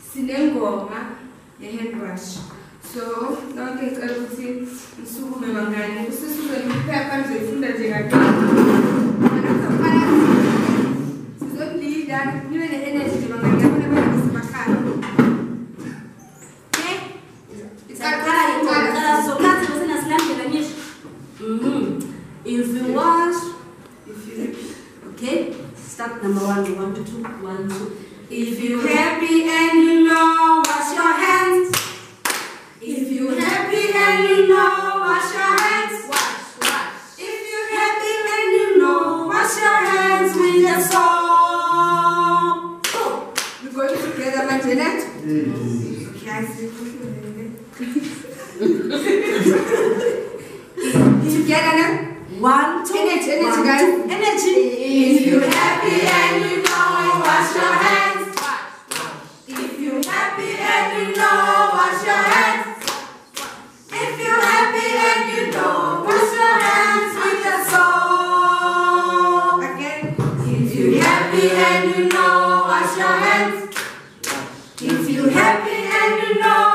sinengoma ye-handwash. So now ngicela ukuthi nisukume bangani usisuke liphepha nizoyifunda nje kanjani sizolida nibe ne-energy nje bangani yabona besibakhala. Okay? If you wash, okay, start number 1, 1 to 2, 1, 2. If you happy and you know, wash your hands. If you happy and you know, wash your hands. Wash. If you happy and you know, wash your hands with the soap. Oh, we're going together, my Janet. Together now. 1, 2, energy, guys. Energy. If you happy and you know, wash your hands. If you happy and you know, wash your hands. If you happy and you know, wash your hands with the soap. Again. If you happy and you know, wash your hands. If you happy and you know.